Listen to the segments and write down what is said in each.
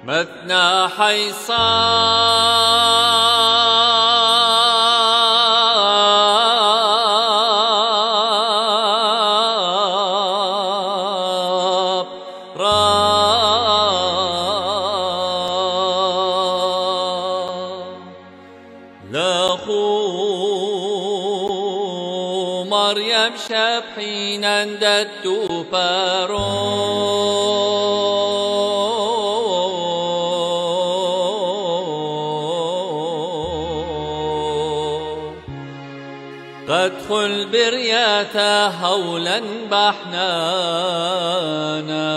مثنى حيصاب لاخو مريم شبحين اندت بارون قد خل برياتا هولا بحنانا.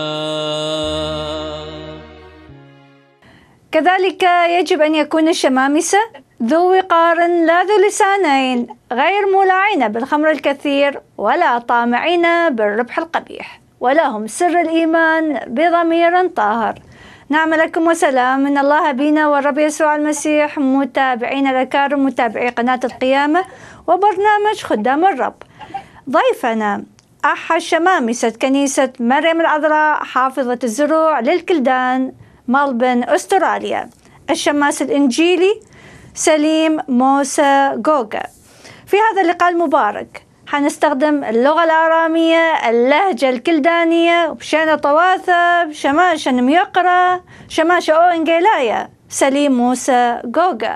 كذلك يجب أن يكون الشمامسة ذو وقار لا ذو لسانين، غير مولعين بالخمر الكثير ولا طامعين بالربح القبيح، ولهم سر الإيمان بضمير طاهر. نعم لكم وسلام من الله بنا والرب يسوع المسيح، متابعين الأكارم، متابعي قناة القيامة وبرنامج خدام الرب. ضيفنا أحد شمامسة كنيسة مريم العذراء حافظة الزروع للكلدان ملبن أستراليا، الشماس الإنجيلي سليم موسى جوجا. في هذا اللقاء المبارك حنستخدم اللغة الآرامية، اللهجة الكلدانية، وبشانة طواثة، بشماشة ميقرة، شماشة أو إنجيلايا. سليم موسى جوجا.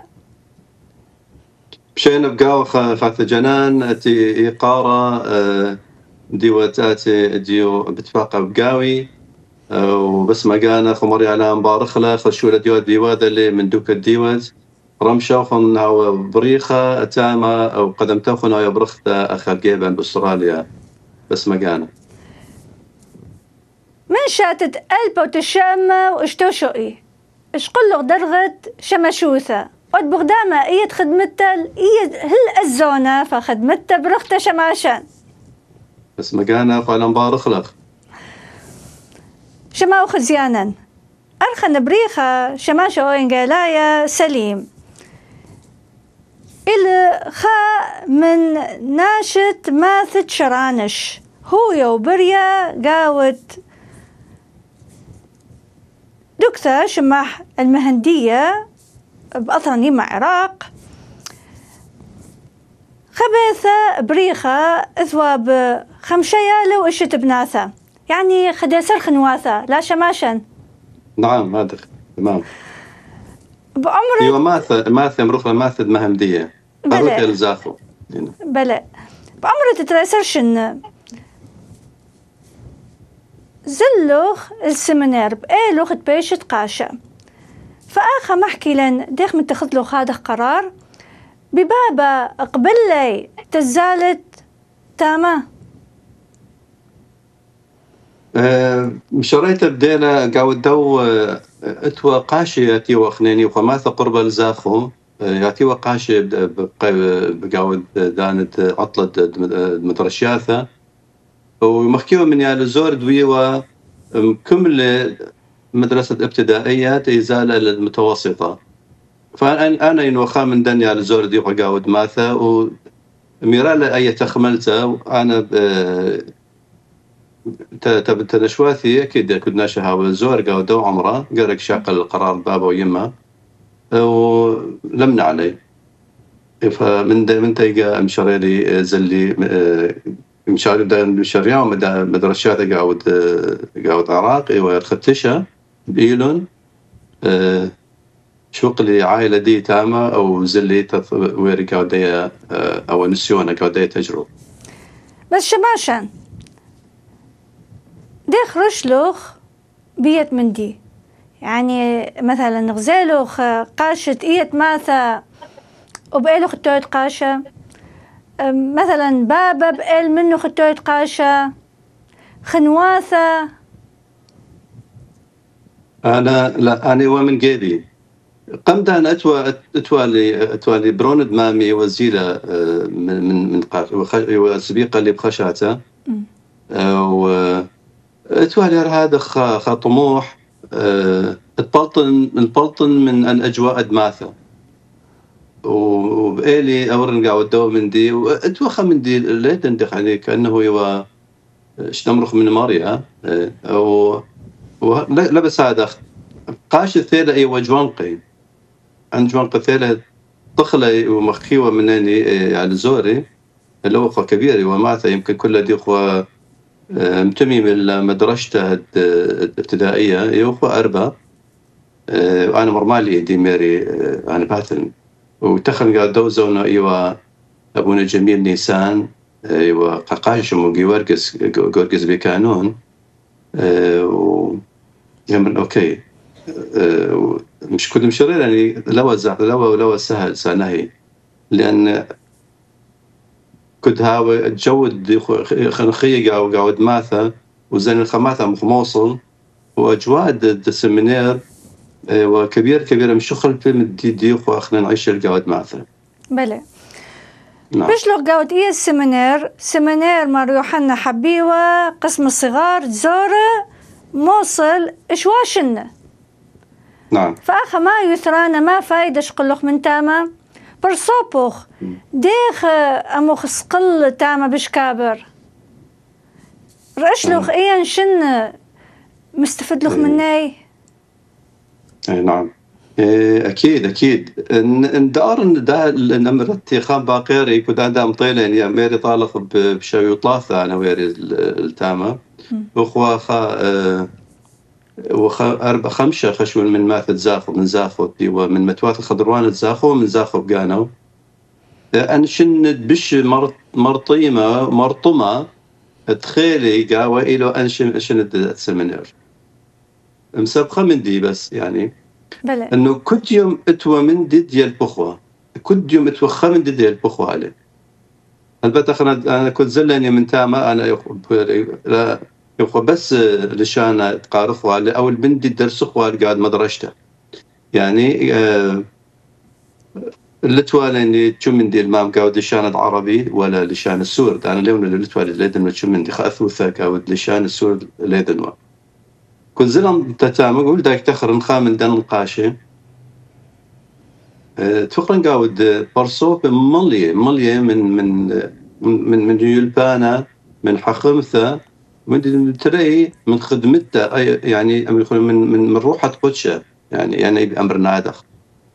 بشينا بقاوة فاثة جنان أتي إيقارة ديوات ديو بتفاقة بقاوي وبس مقانا خمري على مبارخلة خشولة ديوات اللي من دوك الديوات رمشوخن هاو بريخة أتاما أو قدمتوخن هاو برخت أخل جيبا بأستراليا بس مقانا من شاتت قلبه تشامة واشتوشقي اشقلق درغت شمشوثة ود بغدامة إيد خدمتها إيد هل الزونة فخدمتها برخت شماشان بس مقانا فعلا مبارخلخ شماو خزيانا أرخن بريخة شماشة وإنجالايا سليم إلى خا من ناشت ماثت شرانش هو يوبريا قاوت دكتور شماح المهندية بأثرني مع عراق خبيثة بريخة إثواب خمشية لو إشت بناثة يعني خديسر خنواثة لا شماشن. نعم هذا تمام. بعمر ايوه ماثة مروخة ماثة مهندية بلا الزاخو بلا بعمر تترسرشن زلوخ السمنير بأيلوخ تبيشت قاشة فآخا محكي لن ديخ متخذ له هذا قرار ببابا قبل لي تزالت تاما مشريت بدينا قاود دو اتوا قاشي ياتي وخنيني وخماثة قرب الزاخو ياتي وقاشي بقاود دانت عطلة مدرشياثة ومخكيو من يا لزور دويوا كمل مدرسة ابتدائية تيزال المتوسطة فأنا ينوخا من دنيا لزور دي قاود ماثة وميرال أي تخملته أنا تنشواثي أكيد كنا شهاوة زور قاودو عمره قرق شاق القرار بابا ويما ولمنا عليه فمن تيجا مشاريلي زلي مشاري مشاريع مدرسات قاود عراقي ويرختشها بإيلون شوق لي عائلة دي تامة أو زلي ويري قاودية أو نسيونة قاودية تجربة بس شماشان ديخ رشلوخ بيت من دي يعني مثلا غزالوخ قاشة إيت ماثا وبقيلو خطويت قاشة مثلا بابا بقيل منه خطويت قاشة خنواثة أنا ومن قيدي قمت أن أتوالي بروند مامي وزيلة من وسبيقة اللي بخشاته وأتوالي هذا طموح البلطن من أن أجواء دماثة وبقالي أورن قاعد دو من دي وأتوخى من دي ليت ندخ عليه كأنه هو اشتمرخ من ماريا لا بس هذا قاش الثيلة ايوه جوانقي عن جوانقي ثيلة طخلة ومخيوة منني على زوري اللي هو كبير ومعته يمكن كل دي اخوة متمي من مدرسته الابتدائية يوخو 4 وأنا مرمالي دي ميري أنا باتن وتخن قاعد دوزونا إيوا أبونا جميل نيسان إيوا قاقاش جورجس بكانون يمن أوكي مش كل مشرير يعني لو سهل سنهي لأن كنت هاوي تجود خنخية قاعد ماثا وزين الخماثة مخموصل وأجواد السمينير وكبير مش شغل فيلم دي وأخنا نعيش القاعد معثا. بلى. نعم. باش لو قاعد إيه سمينير مار يوحنا حبيوة قسم الصغار زورة موصل إشواشنا. نعم. فأخا ما يثرانا ما فايدة شقلوخ من تاما برصوبوخ ديخ أموخ سقل تاما بشكابر رأشلوخ إيان شن مستفد لوخ مني. نعم أكيد ندار إن ده النمرتي خام باقيري كدا دام طيلين يا ميري طالق بشوي طلاثة أنا ويري التامة وخوا خمسة خشون من ماث تزاخو من زاخو ومن متوات الخضروان تزاخو من زاخو بقانو أنشن بش مرطمة تخيلي قاوة إلو أنشن السمينير مسابقة من دي بس يعني بلى. إنه كل يوم اتوى من دي البخوة كل يوم اتوخى من دي البخوة عليه البته أنا كنت زلني من تاما أنا يخو بس لشان تقارفوا على أو البنت درسوا قاعد مدرسته يعني اللي توالي تشو من دي المام قاعد لشان العربي ولا لشان السورد أنا اليوم اللي توالي ليدن تشو من دي خاثوثة قاعد لشان السورد ليدن كنت زلم تتام أقول داك تخرن خامن دن القاشة تفقرن قاعد برصوب ملية من يلبانا من حخمثة من تري من خدمته يعني من روحة قدشة يعني بأمر نادخ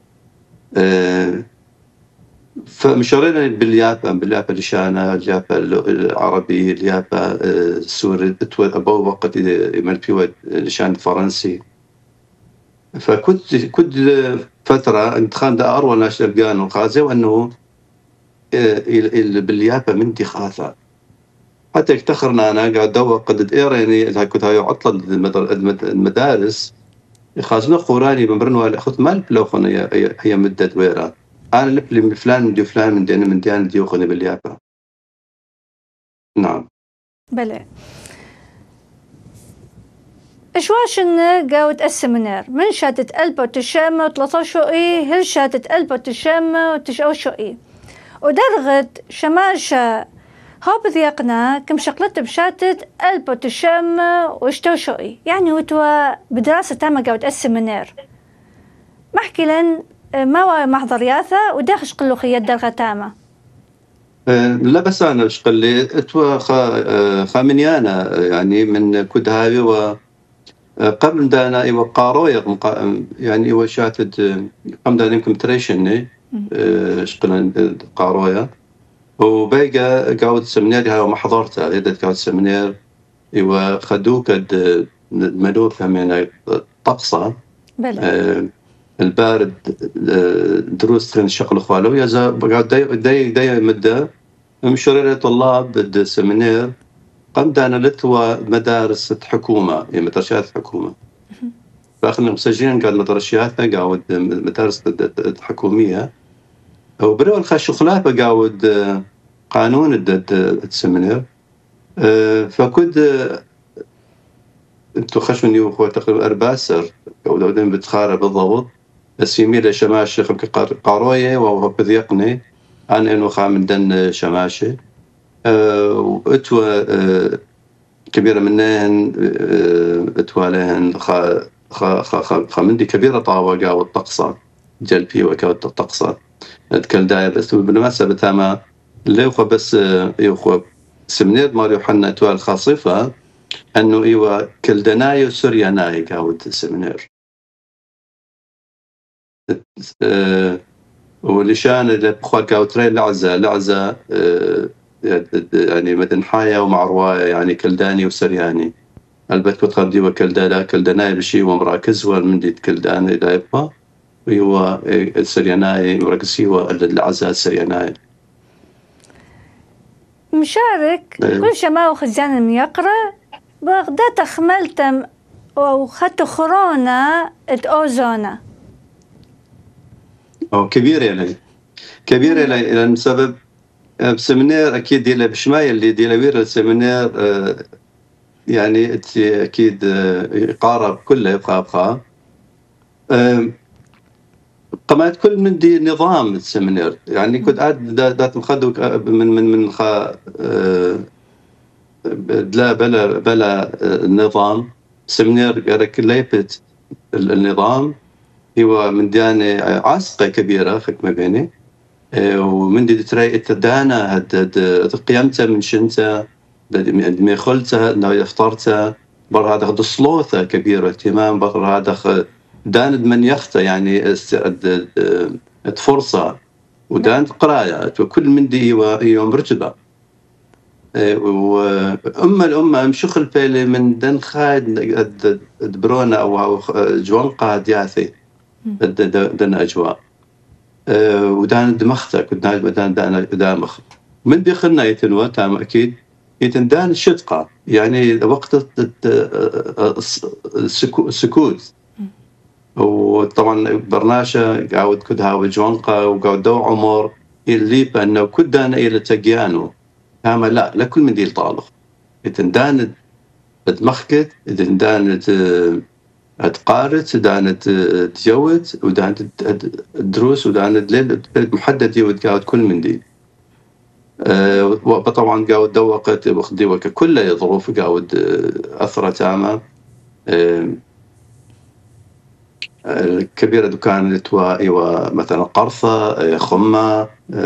فمشارينا باليابا لشانا اليابا العربي اليابا السوري أبو وقت يمل فيه لشان فرنسي فكنت فترة انتخان دا أروى ناشر القانون قازي وأنه باليابا من دي خاثة حتى افتخرنا أنا قاعد دوا قد إيراني كنت هاي عطلة المدارس خازنا قراني بمرنوا أخذ مال بلوخنا هي مدة ويرا أنا لبلي من فلان من دي فلان من ديان دي وخني باليابا. نعم. بلى. إشواش إن قاود السمينار من شاتت قلبه تشامة وتلطشوئي هل شاتت قلبه تشامة وتشوشوئي ودرغت شماشة هو بذيقنا كم شقلت بشاتت قلبه تشامة واشتوشوئي يعني وتوا بدراسة تامة قاود السمينار محكي لن ما هو محضر ياثا وداخش قلو خيات درغة تامة لا بس أنا أشقل لي اتوا خامنيانا يعني من كدهاوي و قبل دانا إيوا قاروية يعني إيوا شاتد قم دانا يمكن تريشني شقل قاروية وبيقى قاود سمنير هاي وما حضرتها يدت قاود سمنير إيوا خدوك ملوثة من طقسة البارد دروس تخين شغل خوالو يا قاعد داي مدة مشاريع طلاب السمينير قمت أنا لتوا مدارس حكومة يعني مدرسات حكومة فاخنا مسجلين قاعد مدرسياتنا قاعد مدارس حكومية وبرو الخش خلافة قاعد قانون السمينير فكنت انتو خشمني وخو تقريبا 4 سر ودودين بتخارى بالضبط بس يميل شماشة خمك قاروية وهو بذيقني أنا إنه خامن دن شماشة وإتوا كبيرة منهن إتوا لهن خامندي كبيرة طاوة قاوة الطقصة جلبي وكاوة الطقصة أتكل داير بس بالمناسبة تاما اللي يخو بس يخو سمنير ماريو حنا إتوا الخاصفة أنه إيوا كل دنايو سورياناي قاوة السمنير ولشان بخوا كاوترين لعزة يعني مدن حاية ومع رواية يعني كلداني وسرياني البت بتخدي كلداناي بشي ومراكز ومن دي كلداني لا يبقى وهو السرياناي مركزي هو العزة السرياناي مشارك كل شما وخزان ميقرا بغداد خملتم وخدت خرونا اوزونا أو كبيرة لأن بسبب بسمنير أكيد ديلا بشمايل اللي ديلا وير السمنير يعني أكيد يقارب كله يبقى قامت كل من دي نظام السمنير يعني كنت دات مخدو من خا بلا نظام سمنير كليبت النظام هو من ديانة عاسقة كبيرة خك ما بيني ومن دي ترى التدانا هاد قيمتها من شنتا ما خلتها انه يفطرتها بر هذا الصلوثة كبيرة اهتمام بر هذا داند من يخته يعني فرصة وداند قراية وكل من دي يوم رتبة الأمة مشخل بيلي من دن خايد دبرونا أو جوانقا دياثي دن أجواء ودان دمختك ودان دامخ من دخلنا يتنوى تام أكيد يتندان شدقة يعني وقت السكوت وطبعا برناشة قاود كدها وجوانقا وقاود دو عمر اللي بأنه كدان إلى تجيانو كما لا كل من دي الطالق يتندان تمخكت يتندان تقارت ودانت تجوت ودانت دروس ودانت ليل محدد يود كل من دي وطبعا قاود دوقت بخدي وكل ظروف قاود أثرت تامة الكبيرة دكان مثلا قرصة خمة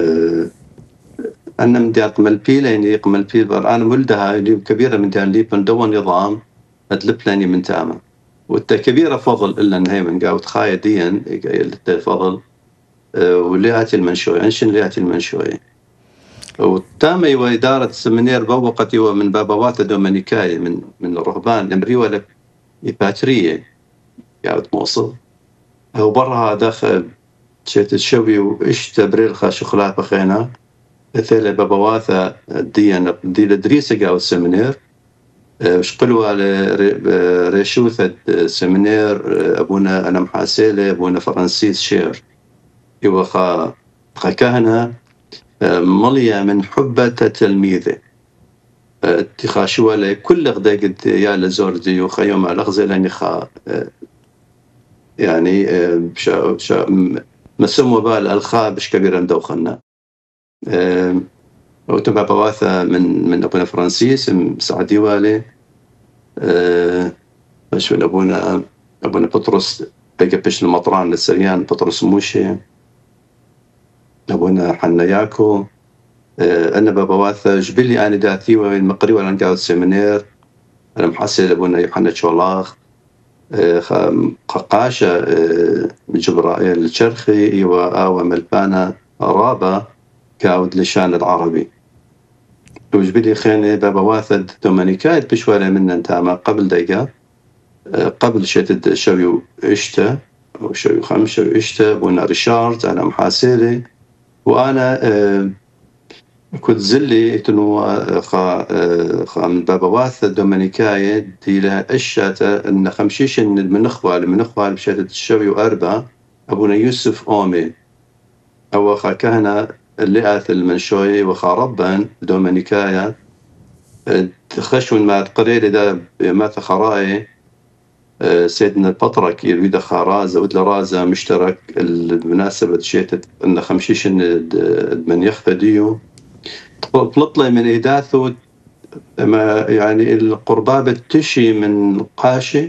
أنا من دي أقمل بيل يعني أقمل بيل أنا ولدها اللي كبيرة من دي اللي بندون نظام أدلب لاني من تامة والكبيرة فضل إلا إن هي من قاود خايديا فضل ولياتي المنشوي أنشن لياتي المنشوي وتامي وإدارة السمنير بوقت من بابوات دومينيكاي من الرهبان امريولا باترية قاود موصل هو برها داخل شيت الشوي وإيش تبرير شغلات بخينا مثل بابواثا دي الدريسة قاود السمنير شقلوا على ريشوثة سمنير أبونا أنا محاسيلة أبونا فرانسيس شير يو خا كهنة مليا من حبة تلميذه تخاشوا لي كل غداقد يا لزور دي وخيوم على غزة لاني خا يعني مسموا بال الخا بش كبيرا دوخنا وتبع بواثة من أبونا فرانسيس سعدي والي مش من أبونا بطرس بيجي بيش المطران للسريان بطرس موشي أبونا حنا ياكو أنا بواثة جبلي أنا داتي وين مقري ولا نقاود سيمينير أنا محصل أبونا يوحنا شولاخ قاشة من جبرائيل الشرخي وآوى ملبانا رابا كاود لشان العربي وجبلي خيني بابا واثد دومينيكايت بشوالي منا انتاما قبل دقيقة قبل شتد شوي إشتا وشوي خمس شوي إشتا بونا ريشارد أنا محاسيلي وأنا كنت زلي إتنو خا من بابا واثد دومينيكايت دي لها إشتا إن خمشيش من إخوال بشتد الشوي وأربعة أبونا يوسف أومي أو خا كهنة اللي المنشوي وخاربا دومينيكايا خشون ما قريري دا ما خراي سيدنا البطرك يريد خارازة ودل رازة مشترك المناسبة شيت ان خمشيش من يخفديو طلطلي من إيداثو ما يعني القربابة تشي من قاشي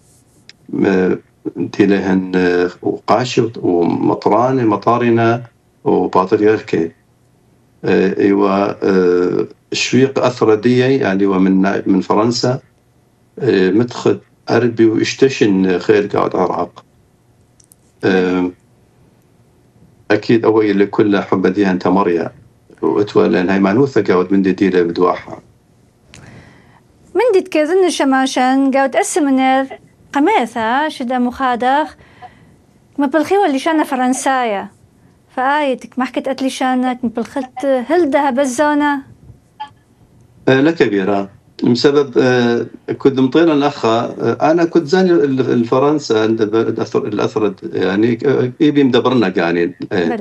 انتي لهن وقاشي ومطراني مطارنا وباطريركي ايوه شويق اثرديه يعني ومن فرنسا مدخل اربي واشتشن خير قاعد عراق أكيد أوي لكل حب ديها أنت مريا وأتوى لأن هاي معنوثة قاود من ديلة بدواحها من دي تكذن شماشان قاود أسمنر قميثة شدا مخادخ ما بالخيوة اللي شانا فرنسايا فآيتك ما حكت أتلي شانك ما بالخلت هلدها بالزونة لا كبيرة بسبب كنت مطيرا الأخا أنا كنت زاني الفرنسا الأثر يعني يبي مدبرنا يعني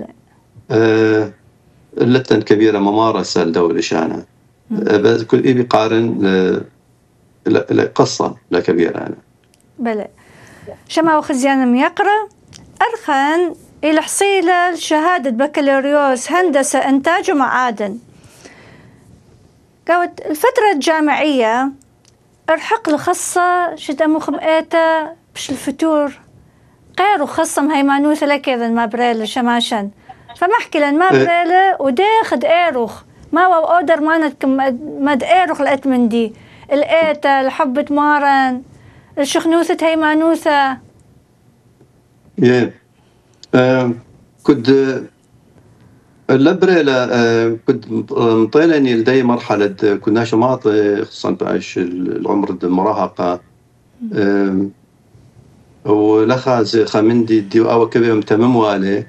لتن كبيرة ممارسة لدولة شانة بس كنت يبي قارن قصة لا كبيرة أنا بلى شما وخزيان ميقرأ أرخان إلى حصيلة شهادة بكالوريوس هندسة إنتاج ومعادن قاوت الفترة الجامعية ارحق لخصة شدا مخمئتا بش الفتور غير خصة هيمانوثة لكذا ما بريلة شماشن فما احكي لن ما بريلة وداخد ايروخ ما هو اودر ما ايروخ لقيت من دي الايتا الحبة مارن الشخنوثة هيمانوثة كنت اللبريلة كنت مطيلني لدي مرحلة كنا شماطي خصوصا بعيش العمر المراهقة ولخاز خامندي ديو أو كبير متمم والي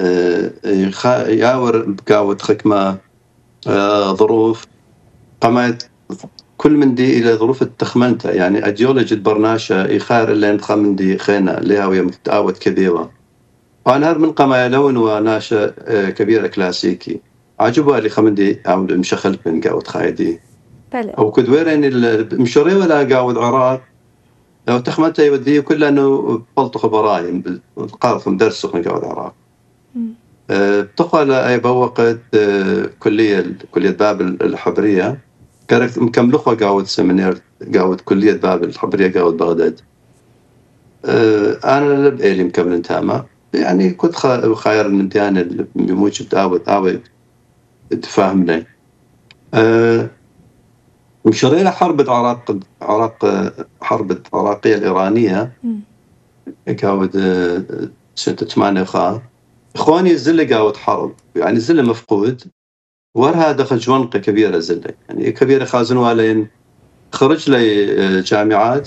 ياور بقاوت خكمة ظروف قامت كل من دي إلى ظروف التخمنتة يعني أديولوجي برناشة يخار اللي نتخمندي خينا لها وهي متقاوت كبيرة وأنا من قما لون وناشا كبيرة كلاسيكي عجبوا لي خمندي أو مشخل من قاوت خايدي أو كدويرين المشوري ولا قاوت عراق لو تخمنتها يوديه كله إنه بلطخ برايم قارف مدرسه من قاوت عراق بتقل أي بوقت كلية باب الحبرية كانت مكملخة قاوت سمينير قاوت كلية باب الحبرية قاوت بغداد أنا لبقالي مكمل تامة يعني كنت خاير من ديانة اللي موجب آوي تفاهمني مشاريع حرب حرب العراقية الإيرانية قاود سنة 8 إخواني الزلة قاود حرب يعني الزلة مفقود ورها دخل جوانقة كبيرة زلة يعني كبيرة خازن والين خرج لي جامعات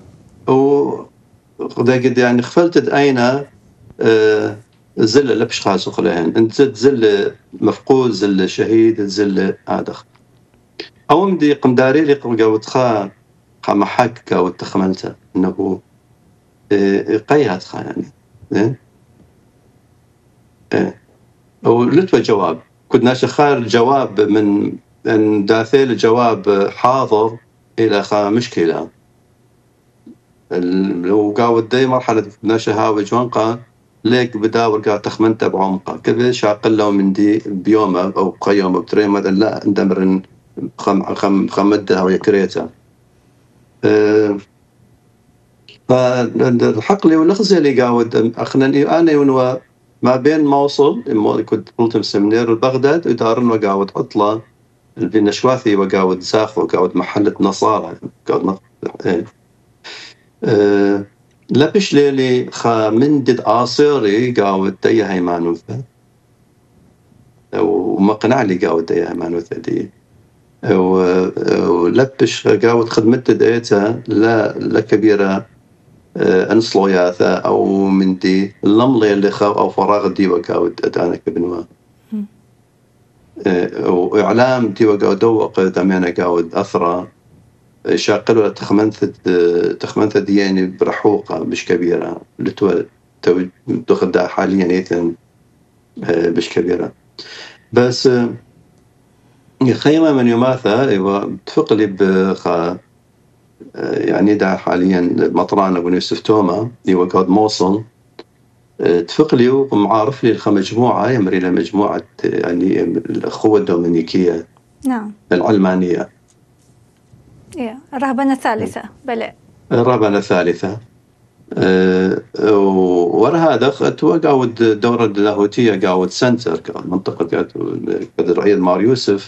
قد يعني خفلت أين زلة لبش خاص خليهن انت زلة مفقود زلة شهيد زلة هادخ أو مدي قمداري لي قاود خا محك قاود تخملته إنه قيهت خا يعني زين أو لتوى جواب كنا شخار الجواب من أن داثيل الجواب حاضر إلى خا مشكلة لو قاود دي مرحلة ناشهاوي جوانقا ليك بداور قاعد تخمنته بعمقه كذا شاقل له من دي بيومه أو قيومه بتريمه لا اندمر خمدها ويكريته فالحق لي واللغزي اللي قاود أخنني أنا ونوا ما بين موصل كنت قلت السمنير بغداد ودارن وقاود عطلة في نشواثي وقاود ساخ وقاود محلة نصارى قاود لبش ليلي خامندد آصيري قاود دي هيمانوثة ومقنع لي قاود دي هيمانوثة دي ولبش قاود خدمت ديتا لا كبيرة أنصلوياثة أو من دي اللملي اللي خاو أو فراغ دي وقاود أدانا كبنوا وإعلام دي وقاود دوق دمينا قاود أثرى شاقلوا تخمنث دياني برحوقة مش كبيرة تاخدها حاليا إيثن مش كبيرة بس خيمة من يوماثا تفق لي بخا يعني ده حاليا مطران أبو يوسف توما اللي وقعد موصل تفق لي ومعارف لي مجموعة يمري لها مجموعة يعني الأخوة الدومينيكية نعم العلمانية الرهبنة الثالثة بلى الرهبنة الثالثة ورا هذا قاود الدورة اللاهوتية قاود سنتر قاود منطقة قاود رعية مار يوسف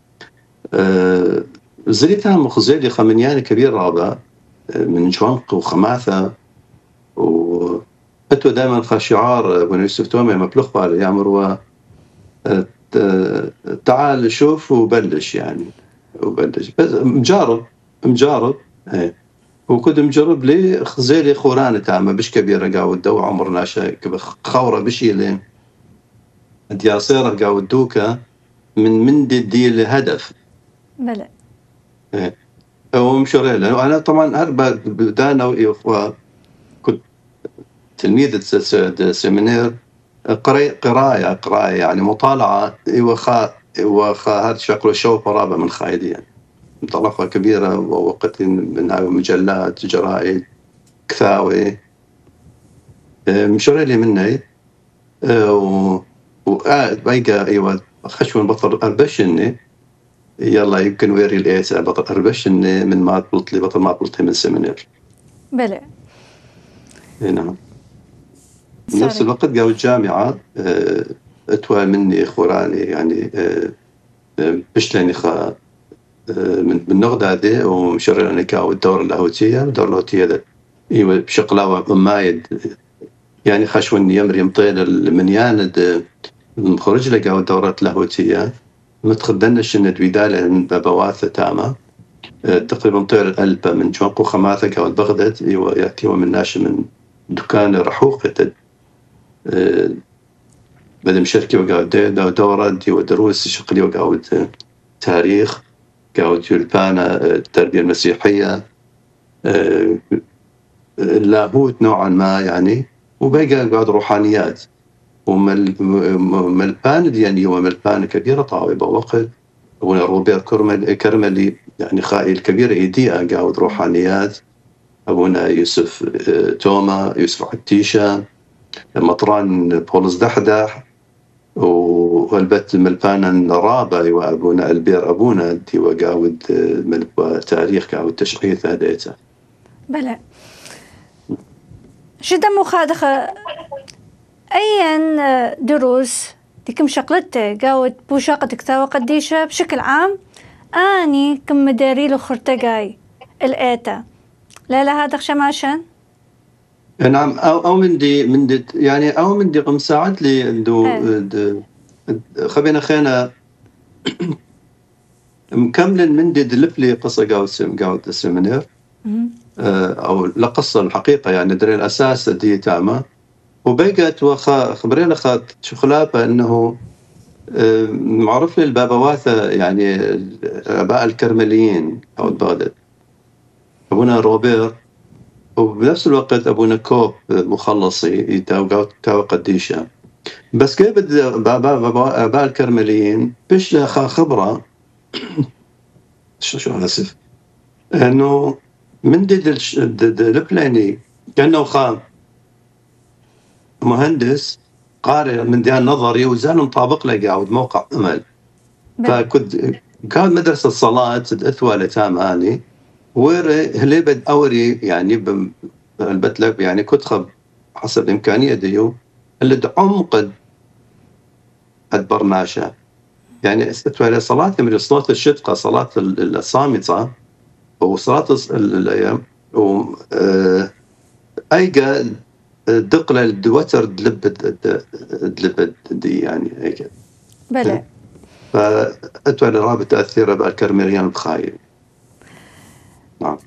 زريتها مخزيلي خمنيان كبير رابع من جوانق وخماثة أتوا دائما خشعار بن يوسف تومي مبلغ بالي يامر تعال شوف وبلش يعني وبلش بس مجارب ايه وكنت مجرب لي خزيلي خورانة تامة بش كبيرة قاود دو عمرنا شاك خورة بشي لي دياصيرة قاود دوكا من دي الهدف بلى ايه ومشوري له أنا طبعا هربا بدانا كنت تلميذ السيمينير قراية يعني مطالعة وخا هذا شكل شو قرابة من خايدي يعني طرفة كبيرة ووقت من هاي مجلات جرائد كثاوي مشوري لي مني وبايقى ايوه خشون بطل اربشني يلا يمكن ويري الايسا بطل اربشني من ما طلت لي بطل ما طلت من السيمينير بلى نعم بنفس الوقت قاو الجامعة اتوى مني خوراني يعني بشلني خا من نغدا دي ومشرر أنا كاو الدورة اللاهوتية ده ايوه بشقلاوة مايد يعني خشون يمري مطيل المنياند مخرج لي كاو الدورات اللاهوتية متخدنا شند بدالة بواثة تامة تقريبا مطيل الألبة من جوانقو خماثة كاو البغداد ايوه يأتي من ناش من دكان رحوق بدأ مشاركي وقاود دورة دي ودروس شقلي وقاود تاريخ قاود يلبانا التربية المسيحية اللاهوت نوعا ما يعني وبقى قاود روحانيات وملبان يعني هو ملبان كبيرة طاوي بوقت أبونا روبير كرملي يعني خائل كبيرة إيديا قاود روحانيات أبونا يوسف توما يوسف عتيشة مطران بولس دحدح والبت ملبانا رابا وابونا البير ابونا دي وقاود تاريخ قاود تشخيص هديته بلى شدا مخادخة أيا دروس ديكم شقلته قاود بوشاقة كتاوة قديشة بشكل عام أني كم مداري له خرتقاي الآتا لا هذا خشماشن نعم او من دي يعني او من دي مساعد لي اندو خبينا خينا مكمل من دي دلف لي قصه قاود السيمينير او لا قصه الحقيقه يعني دري الاساس دي تامه وبقت خبرين اخذ شخلابه انه معروف لي البابواثه يعني الاباء الكرمليين او بغداد ابونا روبير وبنفس الوقت ابونا كوب مخلصي تاو قديشه بس كيف اباء الكرمليين بش لها خبره شو اسف انه من البلاني كانه خام مهندس قارئ من ديان نظري وزان مطابق له قاعد موقع عمل فكنت كان مدرسه الصلاه اثوى لتام اني ويري هليبد اوري يعني بالبتلب يعني كتخب حسب الامكانيه ديو اللي عمق البرناشة يعني استوى صلاه من صلاه الشتقه صلاه الصامته وصلاه الايام و ايجا دقله الدوتر دلبت دي يعني هيك بلى فاتوى رابط تاثير بالكرمليان بخايل نعم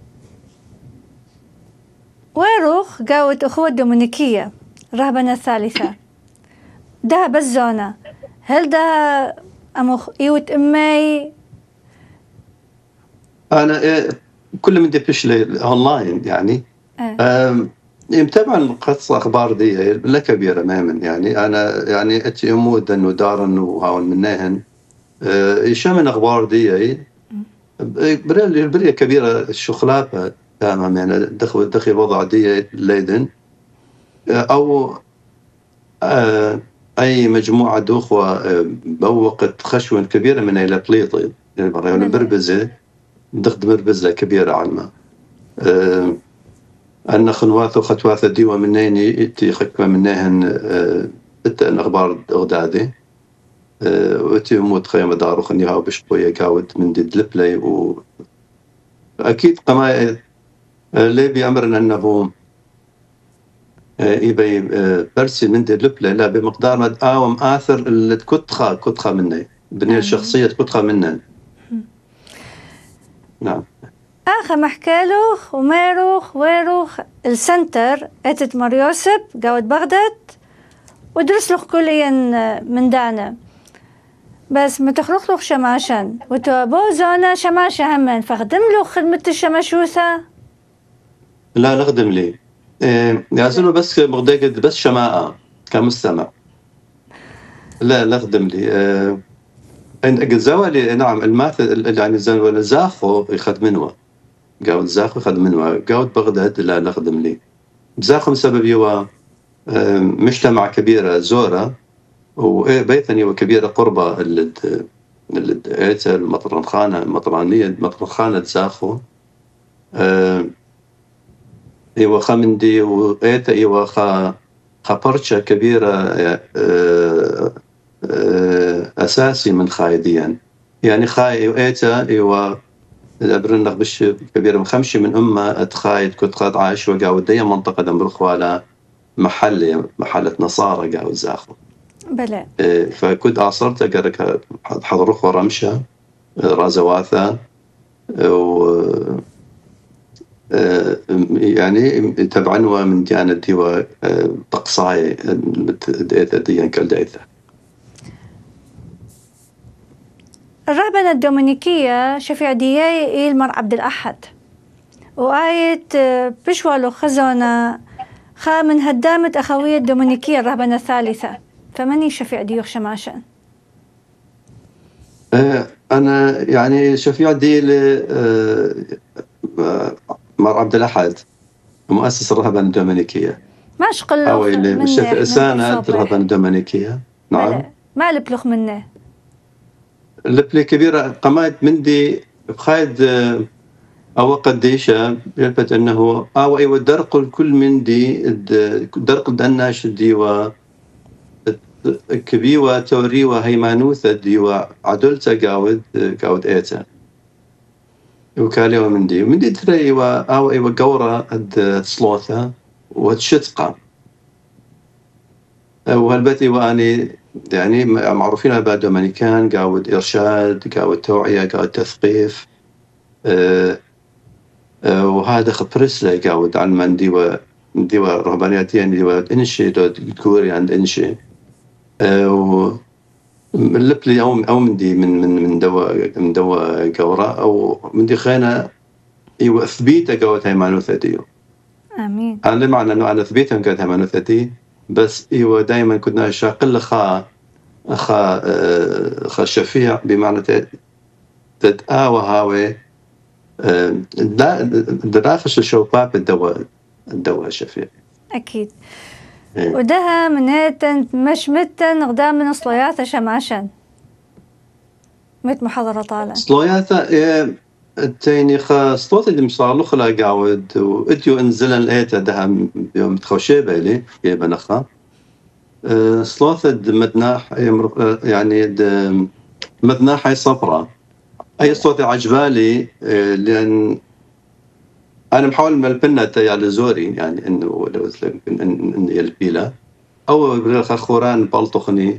ويروخ قاوت أخوة دومينيكية رهبنة الثالثة ده بالزونة هل ده أمخ يوت أمي أنا كل من دبش لي أونلاين يعني متابع القصة أخبار دي لا كبيرة مهما يعني أنا يعني أتي أمود أنه دارن وهاون منهن يشمن أخبار دي برية كبيرة الشخلافة تمام يعني دخل وضع دي ليدن أو أي مجموعة دوخوة بوقت خشوة كبيرة من إلى بليطي يعني بريون بربزة دخل بربزة كبيرة عنها أن خنواث وختواث ديوة منين إتي خكمة منهن إتى أخبار أغدادي وإتي موت خيمة دارو خنيها وبشقوية قاود من دي دلبلي وأكيد قما اللي بيأمرنا أنه إيبي برسي من دي لبلة لا بمقدار ما تقاوم آثر اللي كتخة مني بني الشخصية كتخة منن. نعم. آخر محكالوخ وميروخ ويروخ السنتر اتت مريوسب قاود بغداد ودرس لخ كليا من دانا بس ما تخلق لخ شماشن وتوابو زونا شماشة همن فخدم لخ خدمة الشماشوثة. لا نخدم لي يعزلوا بس مغدقد بس شماعة كمستمع. لا نخدم لي إن زوالي نعم الماثل يعني زوالي زاخو يخدمنوا قاود زاخو يخدمنوا قاود بغداد لا نخدم لي زاخو بسبب يوا مجتمع كبيرة زورة وبيثني وكبيرة قربة اللي المطرنخانة زاخو إيوه خمندي وإيتا إيوه خبرشة كبيرة أساسي من خايديا يعني خاي وإيتا إيوه الأبرنغ بش كبيرة مخمشي من أمة أتخايد كنت قد عايش وقاود دي منطقة دمرخوا على محلة نصارى قاود زاخو بلى فكنت عاصرت قرك حضرخوا رمشة رازواثا و يعني تبعنوا من ديانة ديوا طقصاي ديان كالدايثة. الرهبنة الدومينيكية شفيع دياي إلمر عبد الأحد وآية بشوالو خزونة خا من هدامة أخوية الدومينيكية الرهبنة الثالثة فمني شفيع ديوخ شماشن؟ أنا يعني شفيع دي مر عبد الأحد مؤسس الرهبنة الدومينيكية ما شقلوخ أو اللي مش سنة الرهبنة الدومينيكية. نعم ما لبلوخ منه لبلي كبيرة قمات مندي بخايد أو قديشة يلفت أنه أو أيوة درق الكل مندي درق دناش ديوا كبيوة توريوة هيمانوثة ديوا عدلتا قاود إيتا وكاليوة مندي ترى أو أيوة قورة صلوثة وتشتقة وهالبتي وأني يعني معروفين بعد دومينيكان قاود إرشاد قاود توعية قاود تثقيف وهذا خبرسلي قاود عن من ديوا رهبانياتيا ديوا إنشي دكوري عند إنشي اللبلي أو مندي من دوا قورة أو مندي خينا إيوه أثبيته قاود هيمانوثة ديو. آمين. أنا معنى إنه أنا أثبيته قاود هيمانوثة دي بس إيوه دائما كنا شاقل خا شفيع بمعنى تتآوى هاوي دراخش الشوباب الدواء الشفيع أكيد. ودها من هيتن مش متن غدام من صلوياته شماشن مت محاضرة طالع صلوياته التاني صوت اللي مصار خلا قاود وإديو انزلن لقيته دها يوم تخوشي بالي بنخا صلوات مدناح يعني مدناح صبرة أي صوت عجبالي لأن أنا محاول من البنة تيال زوري يعني إنه لو إن يلبيله أو بالخوران بلطخني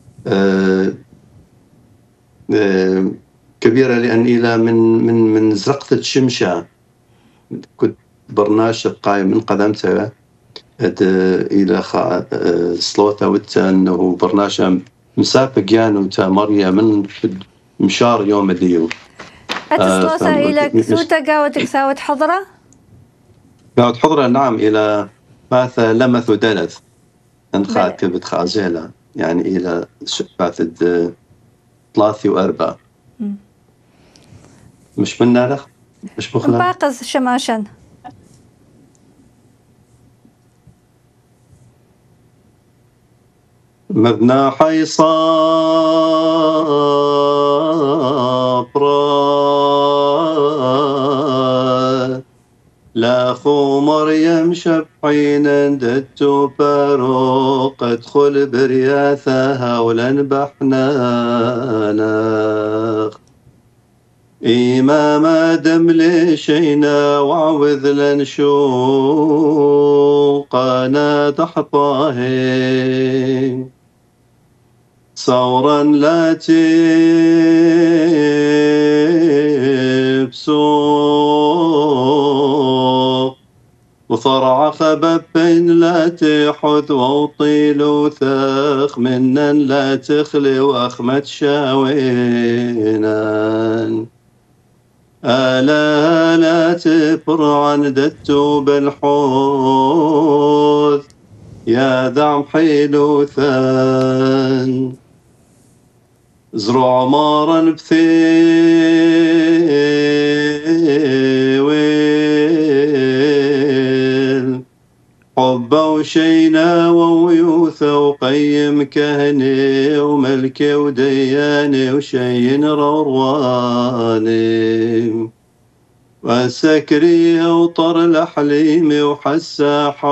كبيرة لأن إلى من زرقة الشمشة كنت برناش قايم من قدمته إلى صلوته وتن وبرناشا مسافة جانو تا مريا من مشار يوم ديو أتصلوته إلى كسوتا قاوتك ساوت حضرة؟ قاوت حضرة نعم إلى ماثا لمث ودلث انخاد كبت خازيلة يعني إلى شفات 3 و4 مش من نالخ مش بخلا باقز شماشن مبنى حي صبرا لا خو مريم شبحين اندتو باروق ادخل برياثها ولنبحنا إمام دم لشينا وعوذ لنشوق قانا تحطاهي صورا لا تبسوق وصرع خبب لا تحث وطيل وثاخ منا لا تخلي واخمت شاوينا آلا لا تفر عن دتو بالحوث يا ذعم حيلوثان زرع مارا بثيويل حبا وشينا وويوثا وقيم كهني وملكي ودياني وشين رورواني وسكري وطر الحليم وحساحة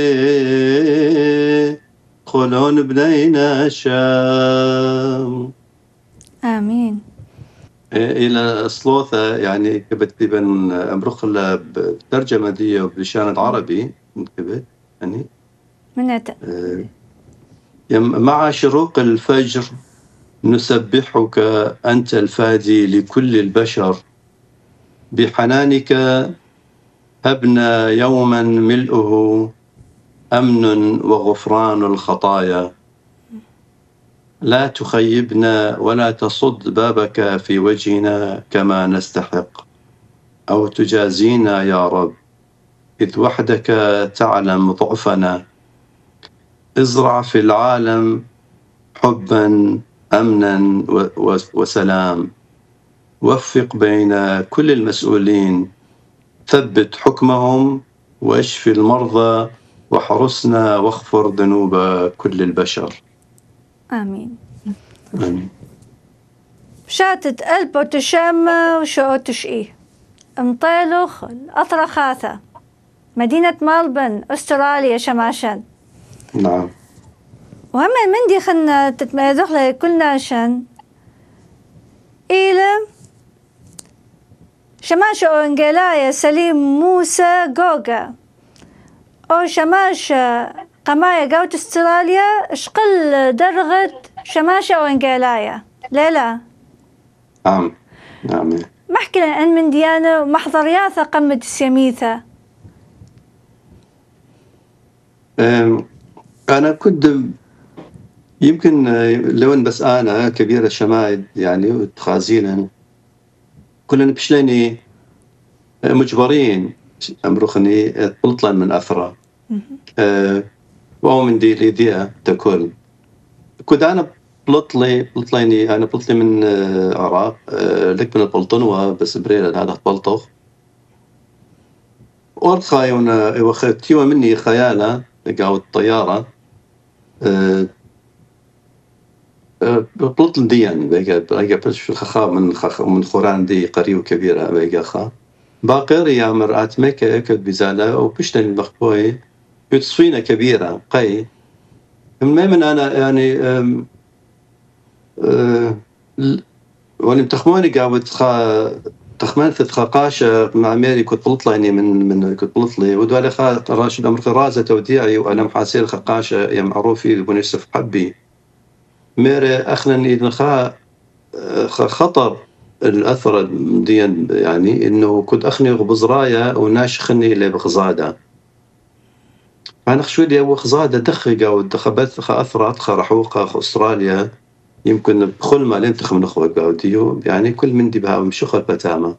وبي خلون بنينا شام. آمين. إلى صلوثة يعني كبت بن أمرخلا بترجمة دي وبلشان عربي كبت يعني مع شروق الفجر نسبحك أنت الفادي لكل البشر بحنانك هبنا يوما ملؤه أمن وغفران الخطايا لا تخيبنا ولا تصد بابك في وجهنا كما نستحق أو تجازينا يا رب إذ وحدك تعلم ضعفنا ازرع في العالم حبا أمنا وسلام وفق بين كل المسؤولين ثبت حكمهم واشف المرضى وحرسنا واغفر ذنوب كل البشر. آمين. آمين. شاتت ألبو تشام وشو تشئي مطيلوخ الأطرخاثة مدينة ملبن أستراليا شماشان. نعم. وهم من دي خلنا تتميزوخ لكلنا شان إلى شماش أنجلايا سليم موسى جوجا أو شماش قماية جوت استراليا اشقل درغت شماش أنجلايا ليلى. نعم. نعم. محكي لنا أن من ديانة محضرياثة قمة السيميثة. أنا كنت يمكن لون بس أنا كبيرة شمايد يعني وتخازينا كلنا بشليني مجبرين أمرخني بلطلا من أثرة ومن دي ليديا تكل كنت أنا بلطليني أنا بلطلي من عراق لك من البلطنوة بس بريلا هذا بلطخ ورخايونا وختيوة مني خيالة لقاو الطيارة بلطل دي يعني بقى بلش الخخاء من خوران دي قرية كبيرة بقى خا باقر يا مرآت مكة أكد بزالة وبشتن المخبوي بتصفينة كبيرة قي من أنا يعني ولم تخموني قاوت تخمن تخاقاشة مع ميري كنت بلطليني من كنت بلطلي ودوالي خا راشد أمر رازة توديعي وأنا محاسير خقاشة يا معروفي بن يوسف حبي ميري أخنا إذن خطر الأثر ديا يعني إنه كنت أخني بزرايا وناشخني اللي بغزادة فأنا خشودي أبو غزادة دخقة ودخبت أثرات خرحوقة أستراليا يمكن بخل ما لم تخمن أخوة قاوديو يعني كل من دي بها مشخل بتامة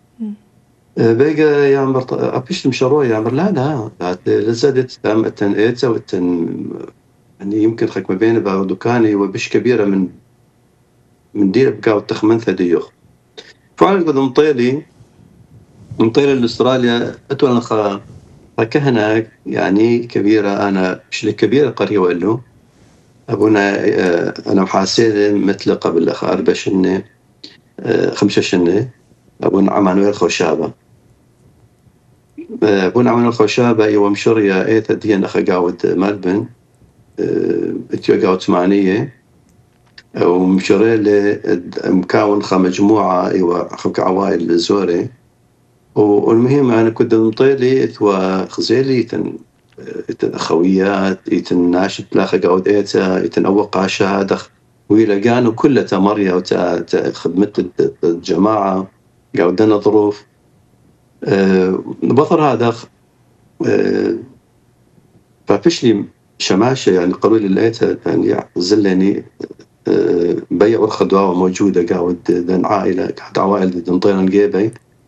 بيجا يا مرت أبيش مشروع يا مر لا لزادت تام التنقيت يعني يمكن خك ما بين بها دكاني وبش كبيرة من دير بقاو تخمن ثديوخ فعلا قد مطيلي لأستراليا أتولى كهنة يعني كبيرة أنا بشلي كبيرة قرية وقالوا أبونا أنا محاسين مثل قبل 4 سنين 5 سنين أبونا عمانويل خوشابة أبونا عمانويل خوشابة يوم شرية إيتا ديان أخا قاود مالبن اتيو قاود 8 ومشري مكاون مجموعة ايوا خمك عوائل زوري والمهم انا كنت مطيلي اتوا خزيلي أخويات يتناشد لاخا قاود إيتا يتنوقع شهادخ ويلا كانوا كلها تمريا خدمت الجماعة قاودنا ظروف بطر هذا ففشلي شماشة يعني قالوا لي لقيتها يعني زلني بيع ورخة دواوة موجودة قاود ذن عائلة قاعد عوائل دنطينا الجيبي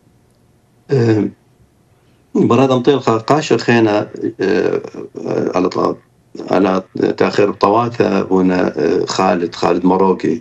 براد مطيل قاشة خينا على تاخير طواثة هنا خالد مروكي